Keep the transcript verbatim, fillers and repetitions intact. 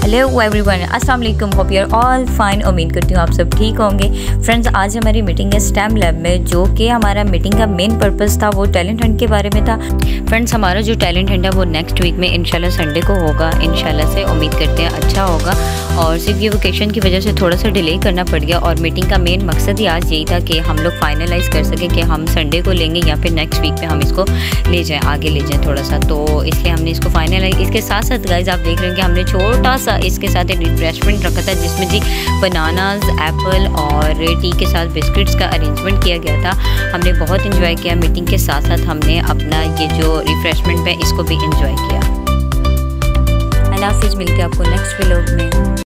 Hello everyone, अस्सलाम वालेकुम। Hope you are all fine. उम्मीद करती हूँ आप सब ठीक होंगे। फ्रेंड्स, आज हमारी मीटिंग है स्टेम लैब में, जो कि हमारा मीटिंग का मेन पर्पस था वो टैलेंट हंट के बारे में था। फ्रेंड्स, हमारा जो टैलेंट हंट है वो नेक्स्ट वीक में इंशाल्लाह संडे को होगा। इंशाल्लाह से उम्मीद करते हैं अच्छा होगा, और सिर्फ ये वोकेशन की वजह से थोड़ा सा डिले करना पड़ गया। और मीटिंग का मेन मकसद ही आज यही था कि हम लोग फाइनलाइज़ कर सकें कि हम संडे को लेंगे या फिर नेक्स्ट वीक में हम इसको ले जाएँ, आगे ले जाएँ थोड़ा सा। तो इसलिए हमने इसको फाइनलाइज। इसके साथ साथ गाइज आप देख रहे हैं कि हमने छोटा सा इसके साथ एक रिफ्रेशमेंट रखा था, जिसमें जी बनानाज, एप्पल और टी के साथ बिस्किट्स का अरेंजमेंट किया गया था। हमने बहुत इंजॉय किया। मीटिंग के साथ साथ हमने अपना ये जो रिफ्रेशमेंट है इसको भी इंजॉय किया। अल्लाह हाफिज़, मिलते हैं आपको नेक्स्ट व्लॉग में।